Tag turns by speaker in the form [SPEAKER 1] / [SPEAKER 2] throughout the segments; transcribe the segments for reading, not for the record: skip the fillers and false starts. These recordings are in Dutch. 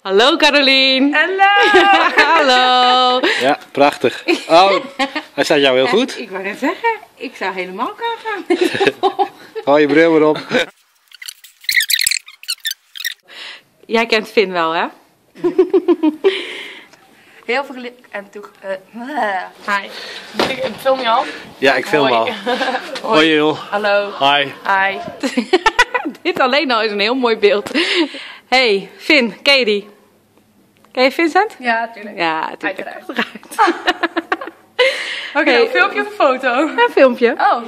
[SPEAKER 1] Hallo Carolien.
[SPEAKER 2] Hallo.
[SPEAKER 1] Hallo.
[SPEAKER 3] Ja, prachtig. Oh, hij staat jou heel goed.
[SPEAKER 2] Ik wou net zeggen, ik zou helemaal gaan.
[SPEAKER 3] Hou je bril weer op.
[SPEAKER 1] Jij kent Finn wel, hè?
[SPEAKER 2] Heel veel geluk en toe. Hi. Film je al?
[SPEAKER 3] Ja, ik film al. Hoi Jul.
[SPEAKER 2] Hallo.
[SPEAKER 3] Hi.
[SPEAKER 2] Hi.
[SPEAKER 1] Dit alleen al is een heel mooi beeld. Hey, Finn, ken je die? Ken je Vincent?
[SPEAKER 2] Ja, tuurlijk.
[SPEAKER 1] Ja, natuurlijk.
[SPEAKER 2] Uiteraard. Oké, een filmpje of een foto?
[SPEAKER 1] Een filmpje.
[SPEAKER 2] Oh.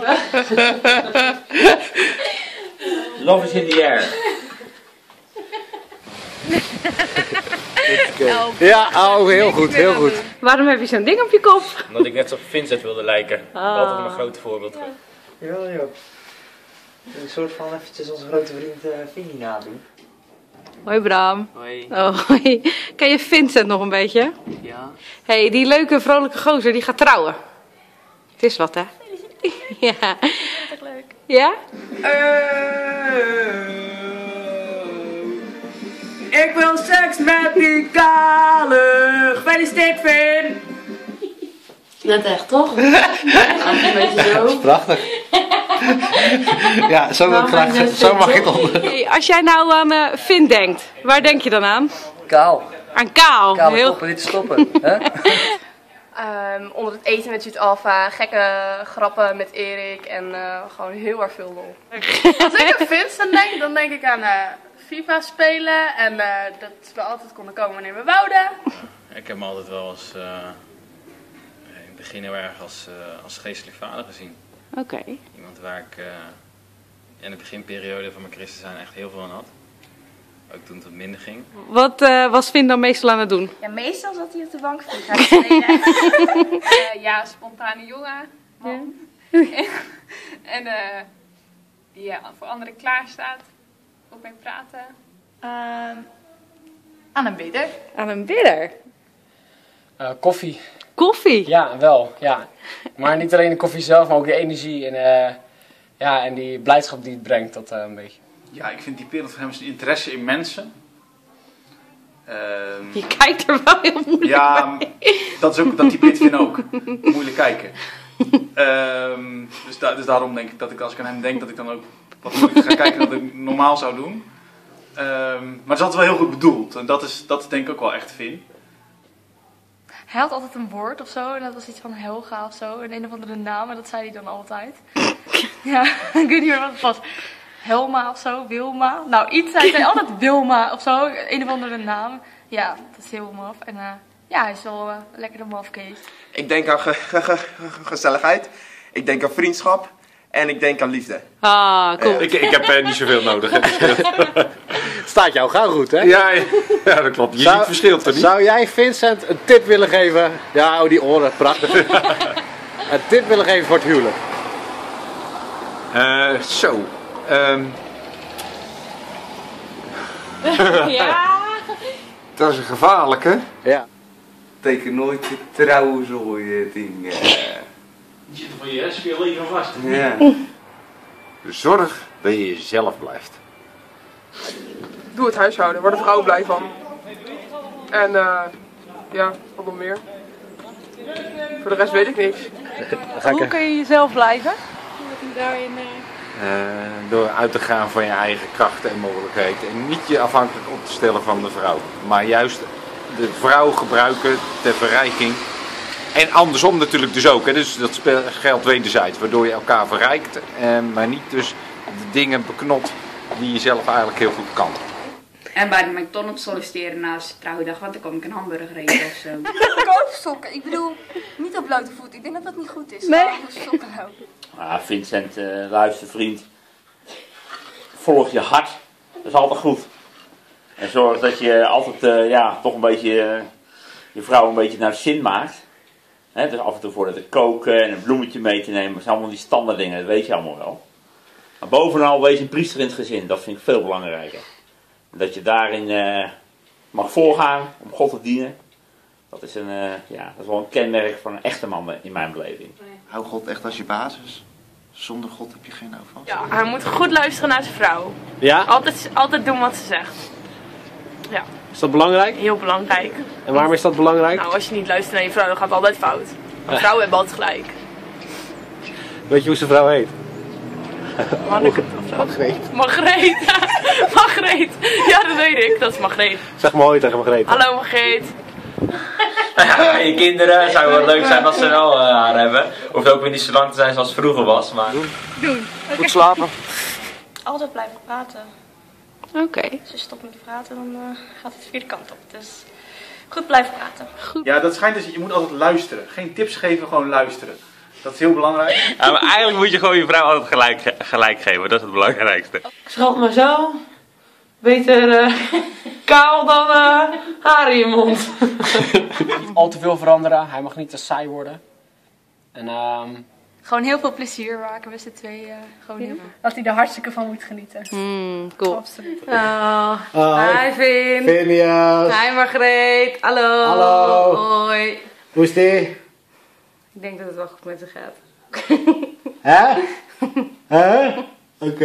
[SPEAKER 4] Love is in the air.
[SPEAKER 3] Ja, oh, heel goed, heel goed.
[SPEAKER 1] Waarom heb je zo'n ding op je kop?
[SPEAKER 4] Omdat ik net zo op Vincent wilde lijken. Altijd mijn grote voorbeeld.
[SPEAKER 5] Ja, ja. Een soort van eventjes onze grote vriend Vinnie nadoen.
[SPEAKER 1] Hoi Bram.
[SPEAKER 5] Hoi.
[SPEAKER 1] Oh, hoi. Ken je Vincent nog een beetje?
[SPEAKER 5] Ja.
[SPEAKER 1] Hey, die leuke vrolijke gozer die gaat trouwen. Het is wat, hè? Ja.
[SPEAKER 2] Dat is echt leuk.
[SPEAKER 1] Ja?
[SPEAKER 2] Ik wil seks met die kale. Gefeliciteerd, Finn.
[SPEAKER 6] Net echt, toch? Ja, een beetje zo.
[SPEAKER 3] Prachtig. Ja, zo mag ik het onder.
[SPEAKER 1] Hey, als jij nou aan Finn denkt, waar denk je dan aan?
[SPEAKER 5] Kaal.
[SPEAKER 1] Aan Kaal.
[SPEAKER 5] Kale
[SPEAKER 1] Heel...
[SPEAKER 5] koppen, niet te stoppen. Hè?
[SPEAKER 7] Onder het eten met Zuid Alpha, gekke grappen met Erik en gewoon heel erg veel lol. Als ik aan Vincent denk, dan denk ik aan FIFA spelen en dat we altijd konden komen wanneer we wouden.
[SPEAKER 4] Ik heb me altijd wel als, in het begin heel erg als geestelijk vader gezien.
[SPEAKER 1] Oké.
[SPEAKER 4] Iemand waar ik in de beginperiode van mijn christen zijn echt heel veel aan had. Ook toen het wat minder ging.
[SPEAKER 1] Wat was Finn dan meestal aan het doen?
[SPEAKER 7] Ja, meestal zat hij op de bank FIFA spelen. Ja, spontane jongen. Man. En die voor anderen klaar staat. Ook mee praten. Aan een bidder.
[SPEAKER 1] Aan een bidder.
[SPEAKER 8] Koffie.
[SPEAKER 1] Koffie?
[SPEAKER 8] Ja, wel. Ja. Maar niet alleen de koffie zelf, maar ook de energie en, ja, en die blijdschap die het brengt. Dat een beetje.
[SPEAKER 9] Ja, ik vind die wereld van hem zijn interesse in mensen.
[SPEAKER 1] Je kijkt er wel heel moeilijk
[SPEAKER 9] Ja,
[SPEAKER 1] bij.
[SPEAKER 9] dat typeert Finn ook. Moeilijk kijken. Dus daarom denk ik dat ik als ik aan hem denk dat ik dan ook wat moeilijker ga kijken dan ik normaal zou doen. Maar het is altijd wel heel goed bedoeld. En dat is denk ik ook wel echt Finn.
[SPEAKER 7] Hij had altijd een woord of zo. En dat was iets van Helga of zo. En een of andere naam. En dat zei hij dan altijd. Ja, ik weet niet meer wat het was. Helma of zo, Wilma. Nou, iets. Hij zei altijd Wilma of zo. Een of andere naam. Ja, dat is heel maf. En ja, hij is wel lekker de mafkees.
[SPEAKER 10] Ik denk aan gezelligheid. Ik denk aan vriendschap. En ik denk aan liefde.
[SPEAKER 1] Ah, cool.
[SPEAKER 3] Ik heb niet zoveel nodig. Staat jou gauw goed, hè?
[SPEAKER 11] Ja, dat klopt. Je ziet het verschil toch niet?
[SPEAKER 3] Zou jij Vincent een tip willen geven? Ja, oh, die oren, prachtig. Een tip willen geven voor het huwelijk?
[SPEAKER 1] Ja.
[SPEAKER 11] Dat is een gevaarlijke.
[SPEAKER 3] Ja.
[SPEAKER 10] Teken nooit je trouwzooi ding.
[SPEAKER 4] Die zit van je speel even vast.
[SPEAKER 10] Ja.
[SPEAKER 11] Zorg dat je jezelf blijft.
[SPEAKER 12] Doe het huishouden, word er vrouw blij van. En ja, wat nog meer. Voor de rest weet ik niks.
[SPEAKER 1] Hoe kun je jezelf blijven?
[SPEAKER 11] Door uit te gaan van je eigen krachten en mogelijkheden. En niet je afhankelijk op te stellen van de vrouw. Maar juist de vrouw gebruiken ter verrijking. En andersom natuurlijk dus ook. Hè. Dus dat geldt wederzijds. Waardoor je elkaar verrijkt. Maar niet dus de dingen beknot die je zelf eigenlijk heel goed kan.
[SPEAKER 6] En bij de McDonald's solliciteren na zijn trouwdag, want dan kom ik een hamburger eten of zo.
[SPEAKER 7] Sokken. Ik bedoel, niet op blote voet. Ik denk dat dat niet goed is.
[SPEAKER 1] Nee.
[SPEAKER 7] Sokken lopen.
[SPEAKER 4] Ah, Vincent, luister vriend. Volg je hart. Dat is altijd goed. En zorg dat je altijd toch een beetje je vrouw een beetje naar de zin maakt. Dus af en toe voor het koken en een bloemetje mee te nemen. Dat zijn allemaal die standaard dingen, dat weet je allemaal wel. Maar bovenal wees een priester in het gezin. Dat vind ik veel belangrijker. Dat je daarin mag voorgaan om God te dienen. Dat is, dat is wel een kenmerk van een echte man in mijn beleving.
[SPEAKER 10] Hou God echt als je basis. Zonder God heb je geen houvast.
[SPEAKER 2] Ja, hij moet goed luisteren naar zijn vrouw.
[SPEAKER 3] Ja?
[SPEAKER 2] Altijd doen wat ze zegt. Ja.
[SPEAKER 3] Is dat belangrijk?
[SPEAKER 12] Heel belangrijk.
[SPEAKER 3] En waarom is dat belangrijk?
[SPEAKER 12] Nou, als je niet luistert naar je vrouw, dan gaat het altijd fout. Maar vrouwen hebben altijd gelijk.
[SPEAKER 3] Weet je hoe zijn vrouw heet?
[SPEAKER 12] Margreet. Margreet. Ja, dat weet ik. Dat is Margreet.
[SPEAKER 3] Zeg maar hoi tegen Margreet.
[SPEAKER 12] Hallo Margreet.
[SPEAKER 5] Ja, je kinderen zou wel leuk zijn als ze wel haar hebben. Hoeft ook weer niet zo lang te zijn zoals het vroeger was, maar...
[SPEAKER 7] Doen.
[SPEAKER 3] Goed slapen.
[SPEAKER 7] Altijd blijven praten.
[SPEAKER 1] Oké.
[SPEAKER 7] Als je stopt met praten, dan gaat het verkeerde kant op. Dus goed blijven praten.
[SPEAKER 1] Goed.
[SPEAKER 9] Ja, dat schijnt dus, je moet altijd luisteren. Geen tips geven, gewoon luisteren. Dat is heel belangrijk.
[SPEAKER 4] Ja, maar eigenlijk moet je gewoon je vrouw altijd gelijk geven, dat is het belangrijkste.
[SPEAKER 2] Schat maar zo. Beter kaal dan haar in je mond.
[SPEAKER 8] Niet al te veel veranderen, hij mag niet te saai worden. En
[SPEAKER 7] Gewoon heel veel plezier maken met z'n tweeën. Gewoon heel... Dat hij er hartstikke van moet genieten.
[SPEAKER 1] Cool.
[SPEAKER 7] Absoluut.
[SPEAKER 1] Hi Vin.
[SPEAKER 3] Phineas.
[SPEAKER 1] Hi Margreet. Hallo.
[SPEAKER 3] Hallo.
[SPEAKER 1] Hoi.
[SPEAKER 3] Hoe is die?
[SPEAKER 1] Ik denk dat het wel goed met ze gaat.
[SPEAKER 3] Hè? Hè? Oké.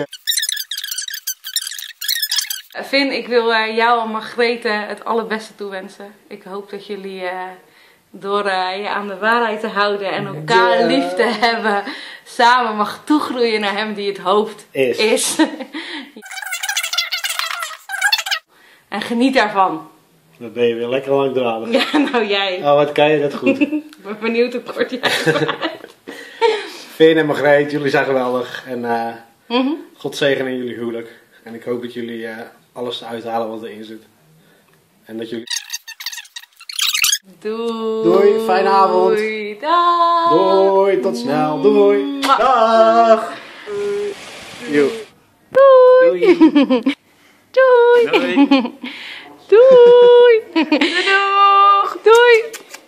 [SPEAKER 1] Vin, ik wil jou en Margreet het allerbeste toewensen. Ik hoop dat jullie door je aan de waarheid te houden en elkaar lief te hebben, samen mag toegroeien naar hem die het hoofd is. En geniet daarvan.
[SPEAKER 3] Dan ben je weer lekker langdradig.
[SPEAKER 1] Ja, nou jij.
[SPEAKER 3] Oh, wat kan je dat goed.
[SPEAKER 1] Ik ben benieuwd hoe kort jij het
[SPEAKER 3] Vin en Margreet, jullie zijn geweldig. En God zegen in jullie huwelijk. En ik hoop dat jullie alles uithalen wat erin zit. En dat jullie...
[SPEAKER 1] Doei.
[SPEAKER 3] Doei, fijne avond.
[SPEAKER 1] Doei, dag.
[SPEAKER 3] Doei, tot snel. Doei. Dag. Doei.
[SPEAKER 1] Doei. Doei.
[SPEAKER 4] Doei.
[SPEAKER 1] Doei. Doeg. Doei.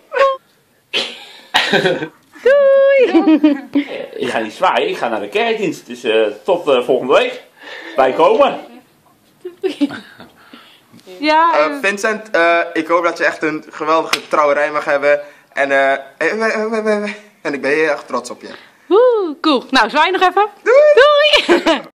[SPEAKER 1] Doei.
[SPEAKER 4] Ik ga niet zwaaien, ik ga naar de kerkdienst. Dus tot volgende week. Wij komen.
[SPEAKER 1] Ja.
[SPEAKER 10] Vincent, ik hoop dat je echt een geweldige trouwerij mag hebben. En ik ben heel erg trots op je.
[SPEAKER 1] Cool. Nou, zwaai nog even. Doei. Doei.